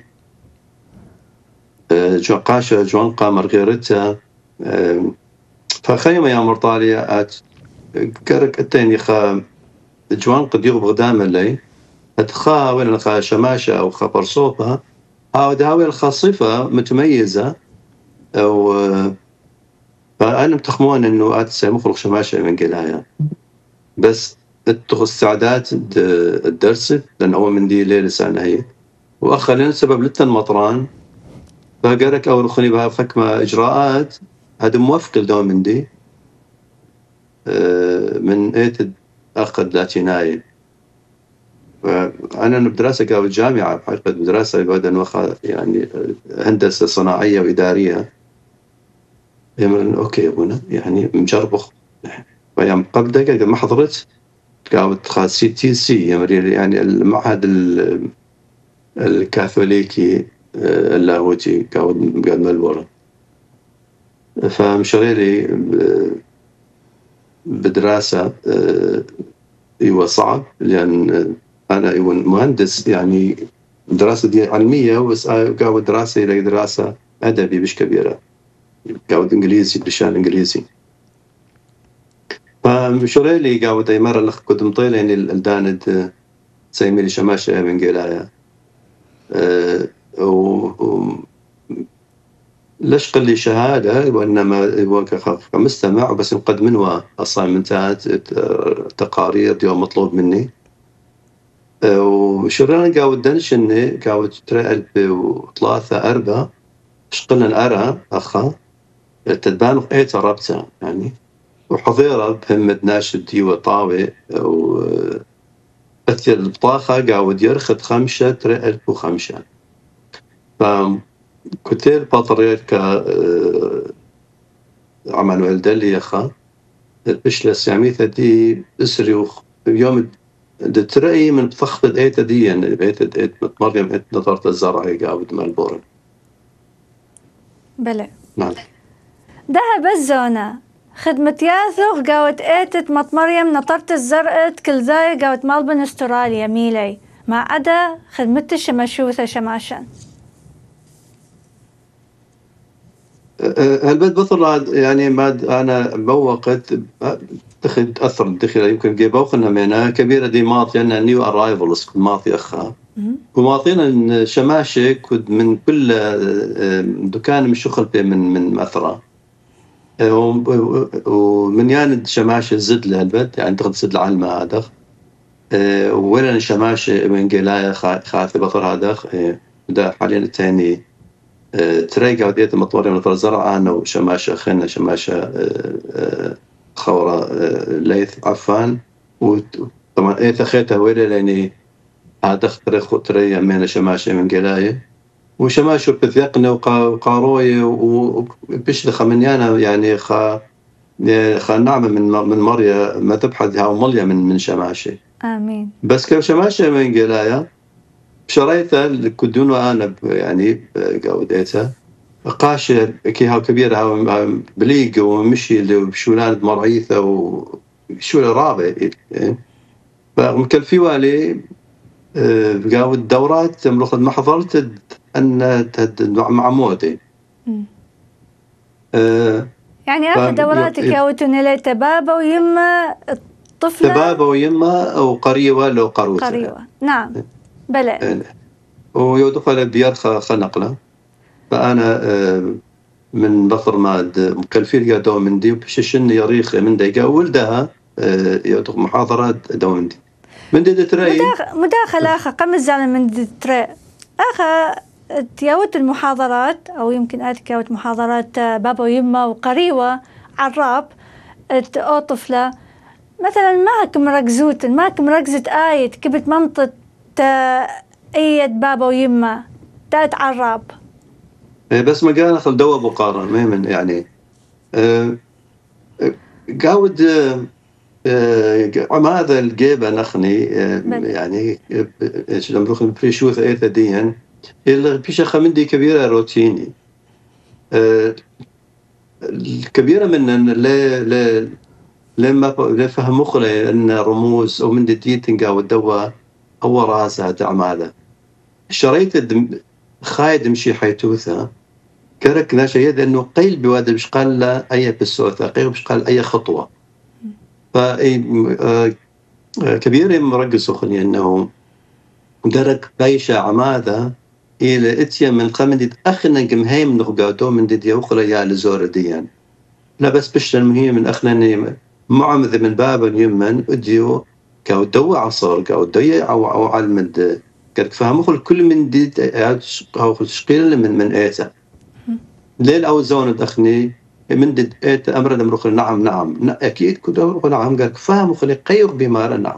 جو قاشة جوانقا مرغيرتا فخيمة يا مرطالية كرك التاني خا جوان قد يغبغ داما لي اتخا وين خا شماشة او خبر صوفة او داوي الخاصفة متميزة او فأنا متخمون انه اتسا مخرج شماشة من قلايا بس اتخذ السعدات الدرس لان اول من دي ليلة سنة هي واخلين سبب لتن مطران فقالك اول خوني بها فكمة اجراءات هذا موافق لدوم من دي من ايت اخذ لاتيناي فانا بدراسه قاعد الجامعه بحقيقه دراسه بعد يعني هندسه صناعيه واداريه يمكن اوكي ابونا يعني مجربخ ايام قبل دقيقه ما حضرت قاعد خاص CTC يعني المعهد الكاثوليكي اللاهوتي قاعد ملبورن فمشغلي بدراسة ايوه صعب لأن أنا ايوه مهندس يعني دراسة دي علمية بس قاعد دراسة إلى دراسة أدبي مش كبيرة قاعد إنجليزي بلشان إنجليزي فمشغلي قاعد أي مرة لخ كنت مطيلة يعني الداند سيميلي شماشة من قلايا ليش قل لي شهادة وإنما كمستمع بس نقدم أصايمنتات تقارير يوم مطلوب مني وشرنا قاود دنش إني قاود ترى 2003 شقلنا أرى أخا تدبان إيتا ربطة يعني وحضيرة بهمة ناشد ديوة طاوي أثير البطاقة قاود يرخد 5 ترى 1005 كتير بطريقة عملوا الدلي يخا بشلة ساميثة دي اسري يوم ترأي من بطخت الايتا دي يعني ايتا مريم ايتا نظرت الزرعي قاعد مالبورن بلى نعم ده بزونا خدمة ياثوغ قاوت ايتت مط مريم نطرت الزرقت كل زاي قاوت مالبن استراليا ميلي مع عدا خدمة الشمشوثة شماشان البيت بطل يعني ما انا بوقت دخل تاثر الدخل يمكن جيبوخنا منا كبيره دي ماطي انا نيو ارايفلز ماطي اخا وماطينا شماشه كنت من كل دكان مش شغل من مثرى ومن ياند شماشه زد لهالبيت يعني تاخذ زد العلمه هذا ولا شماشه من قلايا خاث بطل هذا ده حاليا الثاني تريقة وديت مطوري من الزرع أنا وشماشة خينا شماشة خورة ليث عفان وطبعا إيه تخيتها ويلي لأني هذا اخترق تري من شماشة من قلاية وشماشة بثيقنا وقاروي وبشلخ من يانا يعني خا نعمة من مريا ما تبحث هاو مليا من شماشة آمين بس كيف شماشة من قلاية شريتها كدون أنا يعني قاوديتها قاشر كيها كبيرة هاو بليق ومشي لشولان مرعيثة وشولة رابع فمكلفي والي قاود دورات ملخد ما حضرت أن مع موتي يعني آخر دوراتك يا وتنيلي تبابة ويما الطفلة تبابة ويما وقريوة لو قروسة قريوة نعم بلى ويدخل بيرخى خنقله فأنا من بطر ماد مكلفين يا دومندي وبششن يريخ من دقيقة ولدها يدخل محاضرة دومندي من دي تري مداخلة أخا قم الزعل من دي تري أخا تياوت المحاضرات أو يمكن أتكاوت محاضرات بابا ويما وقريوة عراب أو طفلة مثلا ماك مركزوت ماك مركزت آية كبت منطت أيد بابا ويما تات عراب بس ما قال خل دوا بقارن ما من يعني قاود هذا الجيبة نخني يعني ايش نروح نبريشوث ايثا ديا البيشة خمندي كبيرة روتيني الكبيرة من لما فهم مخلي ان رموز او من ديتنقا والدوا هو راسها دعم هذا شريت خايد مشي حيتوثا كرك ناشا يد انه قيل بواد مش قال لا اي بالسوثا قيل مش قال اي خطوه ف كبير مرقص خلي انه درك بايشة عماذا الى اتيا من قمدت اخنا جمهيم نغقاتو من دي وخلا يا لزور ديان لا بس بش المهم من اخنا معمذ من باب يمن اديو كاو دو عصر كاو دي او علمد كرك فهموا كل من دي او شقيل من ايتا ليل او زون دخني من دي ايتا امر نمرخ نعم اكيد كده نعم قالك فهموا خلي قيق بما نعم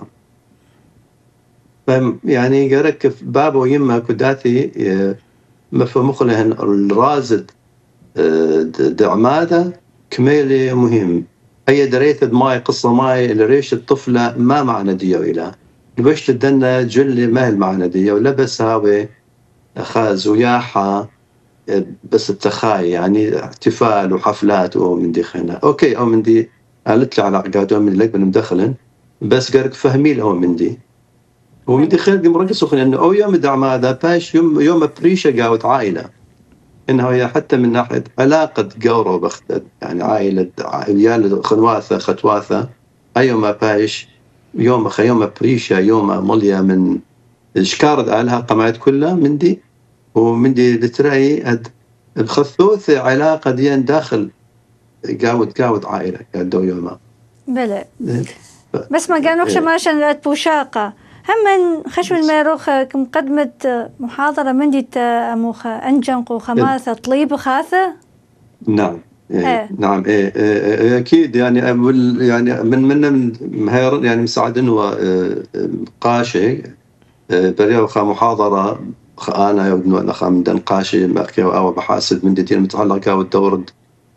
فهم يعني قالك بابا ويما كداتي مفهوم خلهن الرازد دعماده كميلي مهم أي دريت ماي قصة ماي لريش الطفلة ما معنى ديو إله لبش تدنا جل ما المعنى ديو لبس هاوي خاز وياحة بس التخاي يعني احتفال وحفلات ومن دي خينا أوكي أو من دي قالت لي على عقاده من لك مدخلا بس قالك فهمي له من دي ومن دي خير مرقص وخلي إنه أو يوم دعم هذا باش يوم بريشة قاوت عائلة إنه هي حتى من ناحية علاقة قورو بختد يعني عائلة عيال خنواثة ختواثة أيوم بايش يوم بريشة يوم مليا من إشكارد عليها قمعت كلها من دي ومن دي لترأي بخثوث علاقة ديان داخل قاود عائلة قاعدوا يوما بلى بس ما كان وخشة ماشان لات بوشاقة هم من خشم الماروخة كمقدمة محاضرة من دي أموخة أنجنق خماثة طليب خاثة نعم نعم أكيد يعني يعني من يعني مساعدين وقاشي بريو خا محاضرة أنا يبنو أنا خا من دن قاشي مأكي أو بحاسد من دي المتعلقة والدورد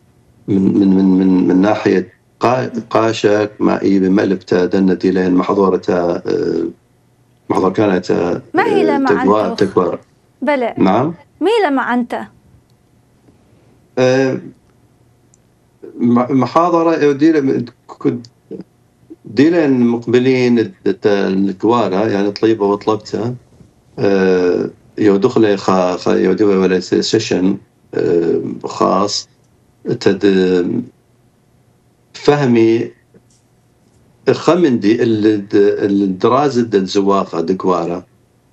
من ناحية قاشك ما إيه بملبتا دن دي لين محضورة محضر كانت ما هي لما تكبر بلى نعم مي لما أنت محاضرة ديلين مقبلين الكوارا يعني طليبة وطلبتها يودخل يودي ولا سيشن خاص فهمي خمندي الدراسة الزواقة دكوارا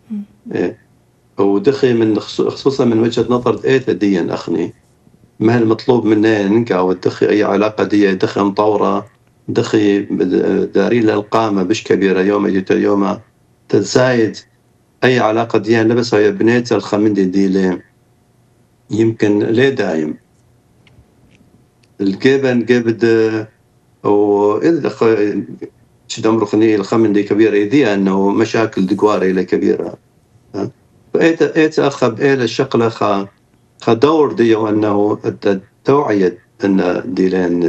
ودخي من خصوصا من وجهة نظر ايثا ديا اخني ما المطلوب منين او دخي اي علاقة دي دخي مطورة دخي داري للقامة بش كبيرة يوم جيت اليوم تزايد اي علاقة دي لبس هي بنيت الخمندي دي لي يمكن ليه دايم الجبن جبد وإذا شدم رخني الخمندي كبيرة يدي أنه مشاكل دقواري إلى كبيرة فإيت أخب إلى الشقلة خدور دي وأنه التوعية أن ديلين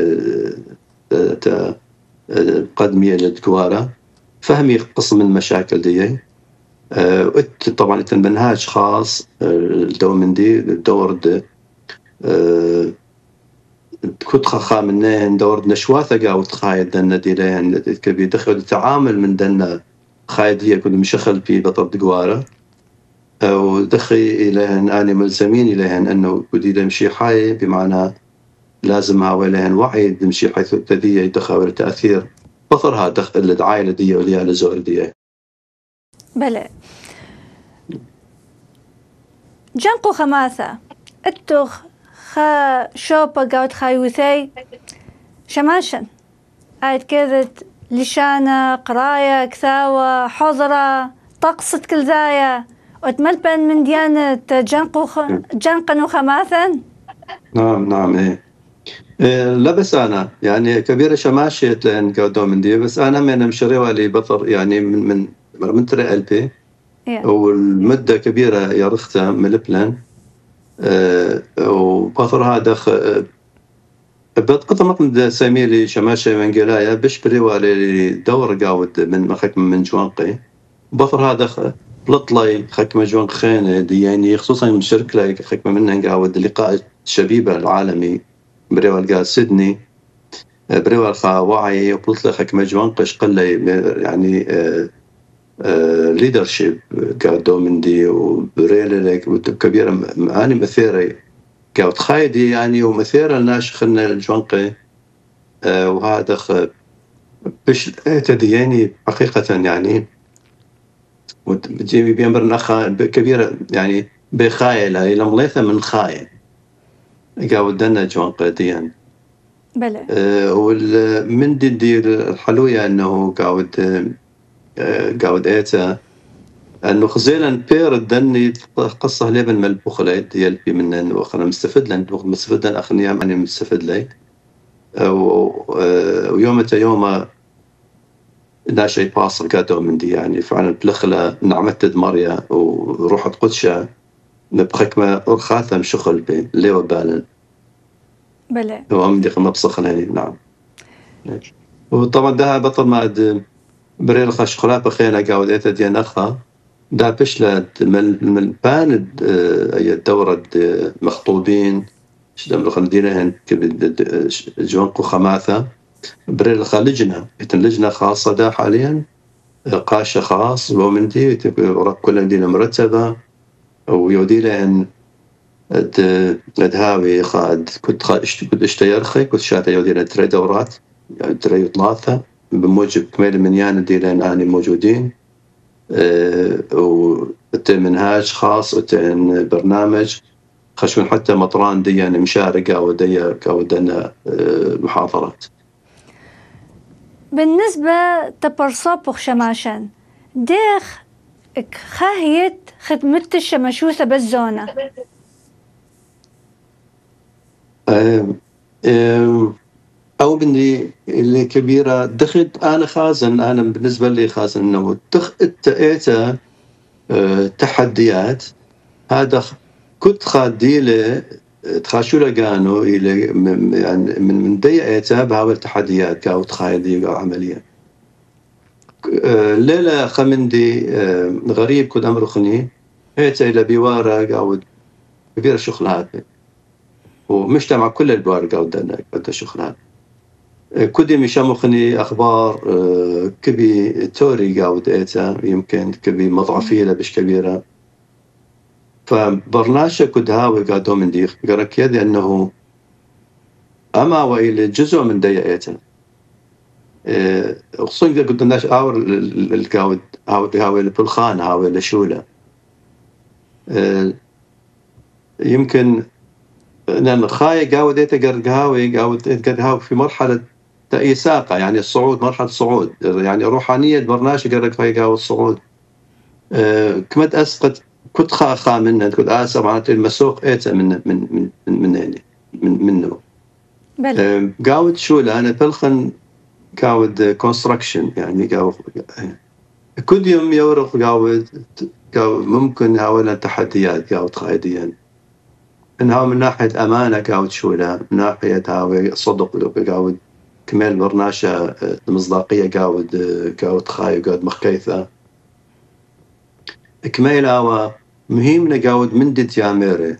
قدمية للدقوارة فهمي قسم المشاكل دي طبعا المنهاج خاص الدور من دي الدور كنت خا منين دور نشواثة قاو تخايد دنا ديلين كبي دخل التعامل من دنا خايدية كل مشخل في بطل دقوارة ودخي إليهن أنا ملزمين إليهن أنه بدي لمشي حي بمعنى لازم هاوليهن وعي دمشي حيث ابتدي يدخل تأثير بطرها دخل العائلة دي وليها لزور دي بلى جنقو خماثة اتخ شوبا قاعد خايوثي شماشن قاعد كذت لشانة قراية كثاوة حضرة طقصت كل ذايا وتملبن من ديانة جنقن وخماثا نعم إيه لا بس أنا يعني كبيرة شماشيت لأن قاعدوا من دي بس أنا من مشريوا لي بطر يعني من ترى قلبي والمدة كبيرة يا رختها ملبلن وبطر هذا بقطع مقند ساميلي شماشة من قلايا بش بريوا لي دور قاود من مخك من جوانقي بطر هذا بلطلي خك من جوانق خينة دي يعني خصوصا من شركة خك منها قاود لقاء الشبيبة العالمي بريوا القا سيدني بريوا الخا وعي وبلطلي خك من جوانقش قلي يعني ليدرشيب قاعدوا من دي وبريلك كبيرة معاني مثيرة قاعد خايدي يعني ومثيرة الناش خلنا الجوانقي وهذا بش تدياني حقيقة يعني وتجيبي بيمبر نخا كبيرة يعني بخايلة إلى مليثة من خايل قاعد دنا جوانقي ديان بلى والمن دي الحلوية أنه قاعد إيتا أنه خزيلا بير الدني قصة ليبن ملبوخ لي يلبي منن وأخنا مستفد لن أخني يعني مستفد لي ويوم يوم لا شيء باصل قادوا من دي يعني فعلا بلخلة نعمت مريا وروحت قدشة بحكمة خاتم شغل بين لي وبالن بلى وأمدي خم بصخناني نعم وطبعا ده بطل ما بريل خش خلاف خينا قاعد إيتا دي نخا دا بشلت من بان أي دورة مخطوبين شدم خلدينهن جوانقو خماثة بريل لجنة لجنة خاصة دا حاليا قاشة خاص ومن دي كل دينا مرتبة ويودي لهن هاوي كنت اشتيرخي كنت شاتا يودي لهن تري دورات تري ثلاثة بموجب كميل من يان دي لهن آني موجودين وتن منهاج خاص وتن برنامج خشون حتى مطران دي يعني مشاركة ودنا محاضرات. بالنسبة تبرصابخ شماشان ديخ خاهيت خدمت الشمشوثة بالزونة أو بني اللي كبيرة دخلت أنا خازن أنا بالنسبة لي خازن إنه دخلت إيتا تحديات هذا كنت خادي له تخاشوا لقانو إلى يعني من دي إيتا بهاول تحديات كاو تخايدي عمليا ليلة خمندي غريب كود أمر خني إيتا إلى بيوارا قاود كبيرة شغلات ومجتمع كل البوار قاود شغلات كودي مشامخني أخبار كبي توري قاود إيتا يمكن كبي مضعفية لبش كبيرة فبرناشة كود هاوي قادو من دي قرك يدي أنه أما وإلى جزء من دي إيتا خصوصا إذا كنت ناش أور القاود هاوي البلخان هاوي لشولة يمكن لأن خاية قاود إيتا قاود هاوي في مرحلة تأيساقة يعني الصعود مرحلة الصعود يعني روحانية برناشة قرك هاي قاود الصعود كمت أسقط كنت خا منه كنت آسف معناته المسوق إيتا منه قاود شولة أنا بلخن قاود كونستراكشن يعني قاود كل يوم يورق قاود ممكن هاولا تحديات قاود خايديا إنها من ناحية أمانة قاود شولة من ناحية هاوي صدق قاود كمال برناشة المصداقية قاود خاي وقاود مخكيثة كمال هوا مهم قاود من ديت عامري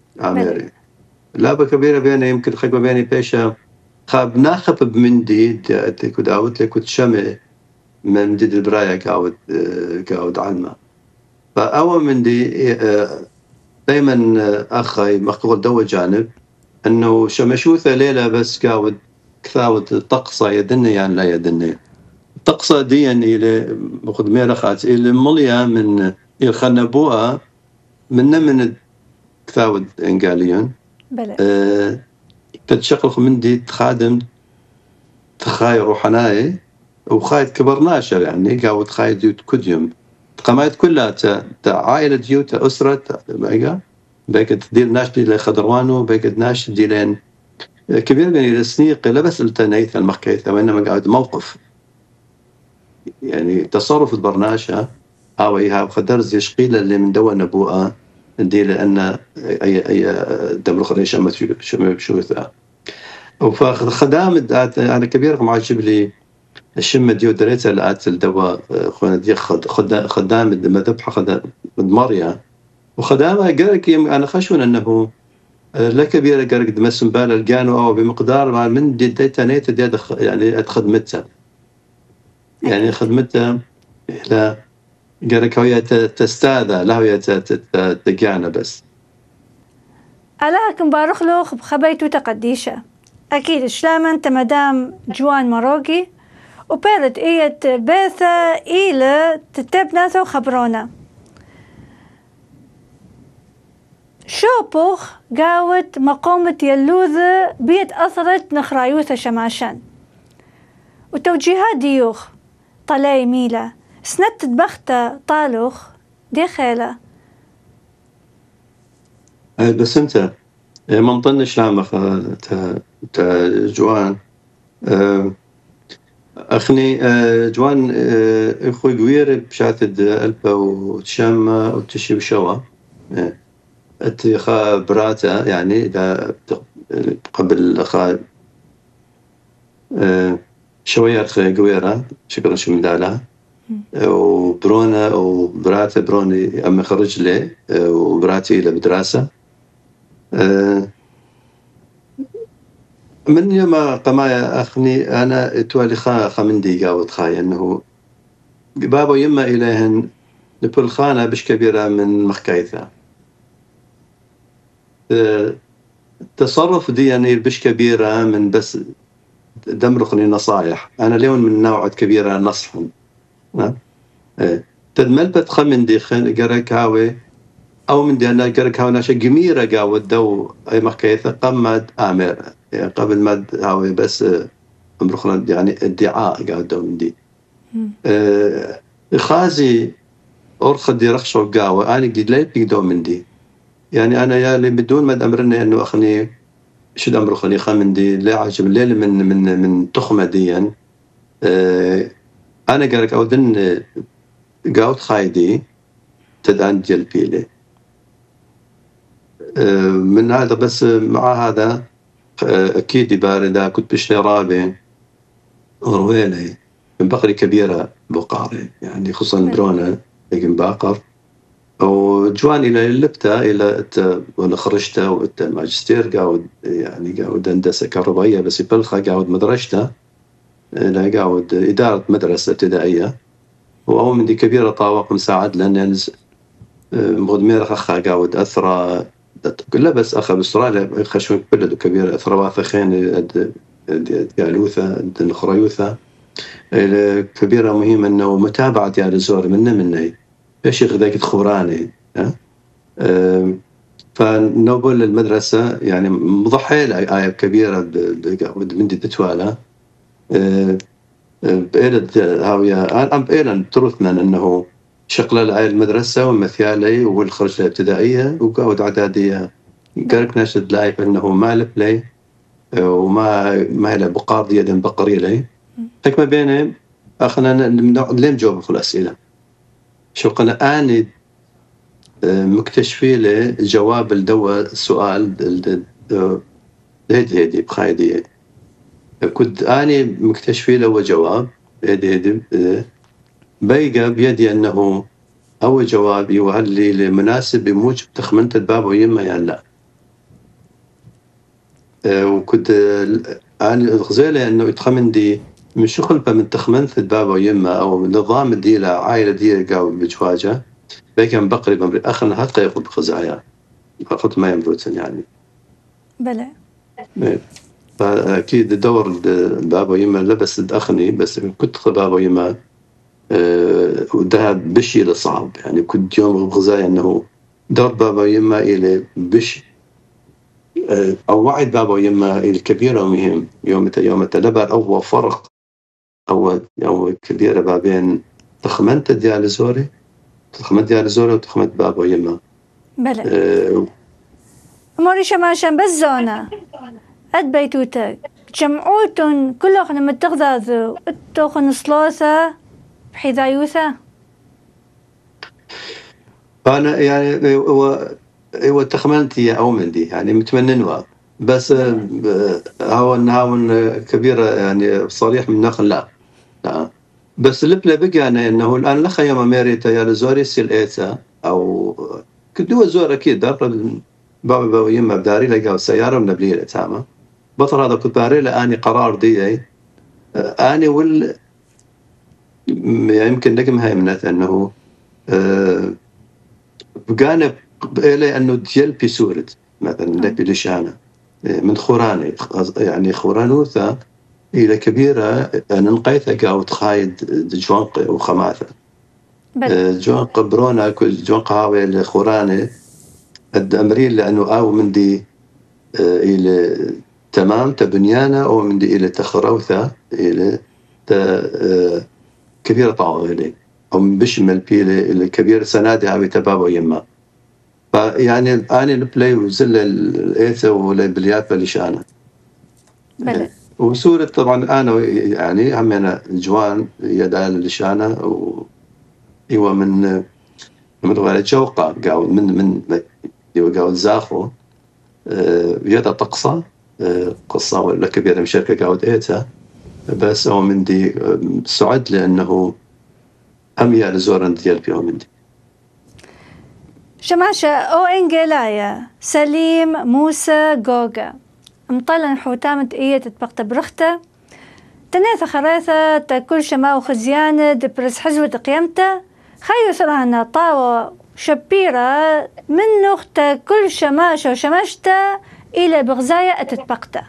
لابا كبيرة بيني يمكن خيبة بيني بيشا خاب ناخب بمندي كود عاود لك كود شمع من ديد البراية قاود علمة فأول من دي دايما أخي مقول دو جانب أنه شمشوثة ليلة بس قاود كثاود الطقصة يدني يعني لا يدني الطقصة دي يعني إلى بخد ميرخات إلى مليا من الخنبوها من كثاود إنجاليون تتشقق من دي تخادم تخاي روحناي وخايد كبرناشة يعني قاود خايد ديوت كديوم قامات كلها عائلة ديوت أسرة بيك تدير ناش دي لخضروانو بيك ناش دي لين كبير بين السنيق لبس التنيث المخكيثة وإنما قاعد موقف يعني تصرف البرناشة أو إيها وخدر زي شقيلة اللي من دوا نبوءة دي لأن أي دم الخرين شمت شوثة فخدام أنا كبير معجب لي الشمة ديو دريتها لقات الدواء خونا دي خدام المذبحة خدام مريا وخدامها قالك أنا خشون أنه لا كبيرة قالك دمسم بالا الجانو أو بمقدار ما من ديتا نيت دي يعني خدمتها يعني خدمتها إلى قالك هي تستاذى لا هي تجانا بس ألاكم بارخلوخ بخبيتو تقديشة أكيد شلام أنت مدام جوان مروقي وبيرت إيت بيثة إلى تتبناثو خبرونا شوبوخ قاوت مقومة يلوذة بيت أثرت نخرايوثة شماشان وتوجيهات ديوخ طلاي ميلا سنت بختة طالوخ دي خيلة بس أنت منطن شلامخ جوان أخني جوان أخوي قوير بشاتد ألبا وتشامة وتشي وشوا اتخا براتا يعني إذا قبل أخا شوية أخي قويرة شكرا شو مدالة وبرونا وبراتا بروني أما خرج لي وبراتي إلى بدراسة من يوم قمايا أخني أنا توالي خمندي قاوت خاي أنه بابا يما إليهن لبل خانة بش كبيرة من مخكايثة تصرف دي يعني بش كبيرة من بس دمرقني نصايح أنا اليوم من نوع كبيرة نصحا تدملبت خمندي قرك هاوي أو من دي أنا قرك هاوي ناشا جميرة قاوت دو أي مخكايثة قمد آمر يعني قبل ما هاوي بس امرخنا يعني ادعاء قاعد من دي خازي أرخد دي رخصو قاوة أنا قد لا يبقى من دي يعني أنا يالي بدون ما أمرني إنه أخني شد أمرخني خامن دي لا عجب الليل من تخمة ديا أنا قالك أودن قاوت خايدي تدان ديال بيلي من هذا بس مع هذا أكيد باردة كنت بشتري رابي غرويلي من بقري كبيرة بقاري يعني خصوصا برونا لكن باقر وجوان إلى اللبتة إلى وأنا خرجتها وقت ماجستير قاعد يعني قاعد هندسة كهربائية بس بلخة قاعد مدرجتها لا قاعد إدارة مدرسة ابتدائية وأول من دي كبيرة طاوق مساعد لأن مغدمير أخا قاعد أثرى كلها بس أخا بأستراليا خشون بلد كبيرة أثرى واثخين ديالوثة الخريوثة كبيرة مهمة إنه متابعة يعني زور مني إيش ذاك خوراني فنوبل المدرسة يعني مضحي آية كبيرة من دي تتوالى بإيرد هاوية أنا بإيرد ترثنا أنه شغل العائل المدرسة ومثالي والخرج الابتدائية وقاود عدادية قالك ناشد لايف أنه ما لبلي وما هلا بقار يد بقري لي حكمة بينهم أخنا لم جاوب في الأسئلة شو قنا أني مكتشفي له جواب الدواء السؤال هدي بخايدي كنت أني مكتشفي له جواب هدي بيقى بيدي أنه أول جواب يوهل لي لمناسب بموجب تخمنت الباب ويما يعني لا وكنت أنا غزالة أنه يتخمن دي من شغل من تخمنت الباب ويما أو نظام دي لعائلة دي قاو بجواجة بيكن بقري بمري أخنا هاتقى يقول بخزايا أخذ ما يمروتن يعني بلى فأكيد دور الباب ويما لبس أخني بس كنت باب ويما وذهب بشي لصعب يعني كنت يوم بخزايا أنه دور بابا ويما إلى بش أو وعد بابا ويما الكبيرة ومهم يوم تلبر أو فرق أو كبيرة بابين تخمنت ديال زوري وتخمنت بابا ويما بلى موري شماشن بس زونا أد بيتوتا جمعوتن كلهم متغذاذو التوخن صلوثة بحذايوثا. أنا يعني هو تخمنتي أو من دي يعني متمننوا بس هاون كبيرة يعني صريح من نخل لا بس اللي بقى أنا إنه الآن لخ يوم ميريتا يا لزوري سيلئتا أو كدوا زور أكيد دار بابا يما بداري لقاو سيارة من بليلة تامة بطل هذا كنت باري لأني قرار دي أني يمكن نجم هاي منت أنه بقانا بإلي أنه ديال بيسورت مثلا نبي لشانة من خوراني يعني خورانوثا إلى كبيرة ننقيثة قاو تخايد جوانق وخماثة جوانق برونا جوانق هاوي الخوراني الدمرين لأنه أو من دي إلى تمام تبنيانا أو من دي إلى تخروثة إلى كبيرة طاولة أو بشمل بيلة إلى كبيرة سنادي هاوي تبابو يما فيعني أنا البلاي وزل الإيثة ولا بليات بلشانة بلى وسورة طبعا أنا يعني هم أنا جوان يدال لشانة وإيوه من غير جوقة قاو من قاو زاخو يدا تقصى قصة ولا كبيرة من شركة قاو إيثة بس هو من دي سعد لأنه هم يا لزورن ديال فيهم من دي شماشة أو إنجيلايا سليم موسى جوجا مطلن حوتامة إيه تتبقت برختة تناث خراثة تاكل شما وخزيانة دبرس حزوة قيمته خيو سرهنا طاوة شبيرة من نخت كل شماشة وشماشته إلى بغزاية أتتبقته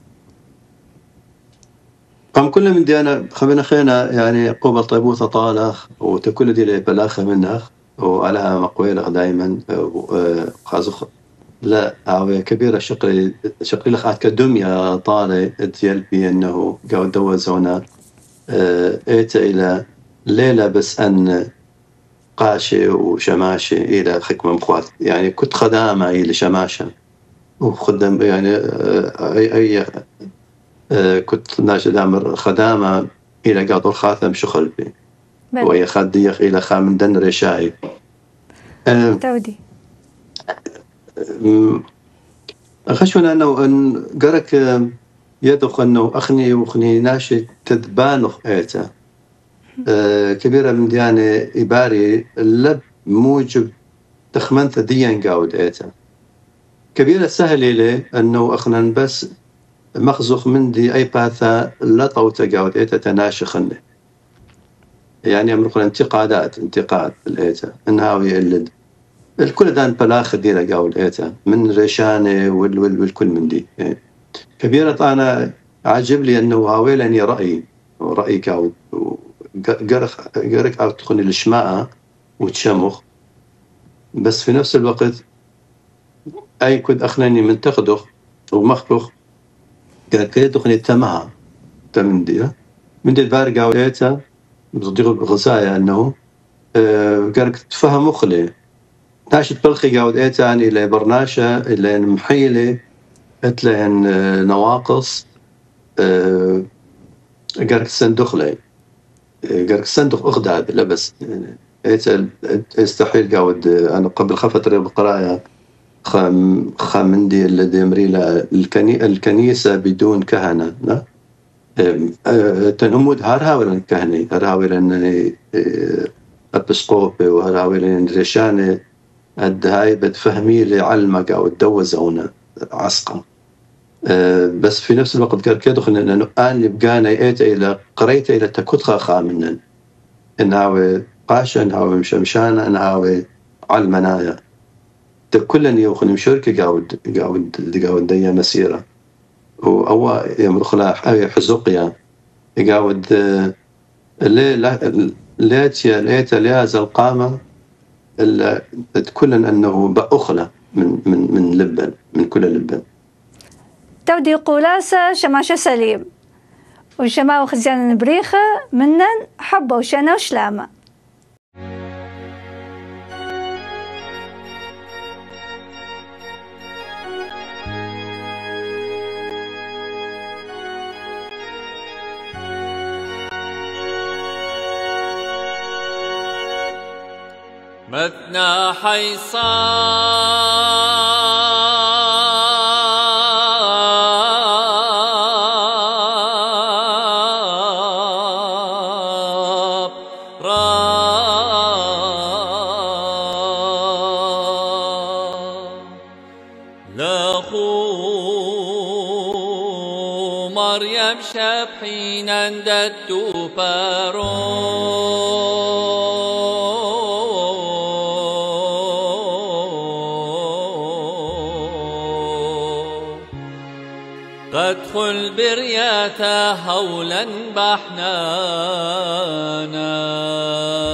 قام كل من دي أنا خبنا خينا يعني قوبل طيبوثة طالخ وتكل دي لبلاخة منها وعلى مقويلة دائما خازخ لا أو كبيرة شقلي لخ كدمية طالة ديال بأنه قاو دوزونا إيتا إلى ليلة بس أن قاشي وشماشي إلى خكمة مخوات يعني كنت خدامة إلى شماشة وخدم يعني أي كنت ناشد أمر خدامة إلى قاطر خاتم شخل بي وهي خديخ إلى خامن دن رشاي تودي خشونا أنه أن قرك يدخل أنه أخني وخني ناشي تدبانخ إيتا كبيرة من ديانة إباري لب موجب تخمنت ديان قاود إيتا كبيرة سهلة لي أنه أخنا بس مخزوخ من دي أي باثا لطوة قاود إيتا تناشخن يعني أمرقنا انتقاد الإيتا إنهاوي اللد الكل دان بلاخ ديلا قاول إيتا من ريشانة والكل من دي كبيرة أنا عجب لي أنه هاويلني رأي كاود قرق أو تخني الشماء وتشمخ بس في نفس الوقت أي كد أخلاني من تخدخ ومخبخ كده تخني تمها تمن دي من دي البار قاول إيتا بصديق غزايا أنه قرق تفهم مخلي ناشد بلخي قاود إيتان إلى برناشة إلى محيلة إتلين نواقص قرق الصندوق لي قرق الصندوق أخداد لا بس إيتا استحيل قاود أنا قبل خفترة بقراية خامندي الذي مريلا الكنيسة بدون كهنة تنمود هرهاولا كهني هرهاولا أبسقوبي وهرهاولا ريشاني هاي بتفهمي لي علمك أو الدوزونا عسقا بس في نفس الوقت قال كده خلنا إنه أنا بقانا إيت إلى قريت إلى تكتخا خامنا إنها قاشا إنها مشمشانا إنها علمنايا كلني وخني مشاركة قاود دي مسيرة وأول يمرخلا حزقيا قاود ليت لياز القامة كلن أنه بأخلى من لبن من كل لبن تودي قولاسة شماشة سليم وشما وخزيان بريخة منن حبة وشنا وشلامة مثنى حيصاب لاخو مريم شبحينا ددو بارو قد خل برياتا هولا بحنانا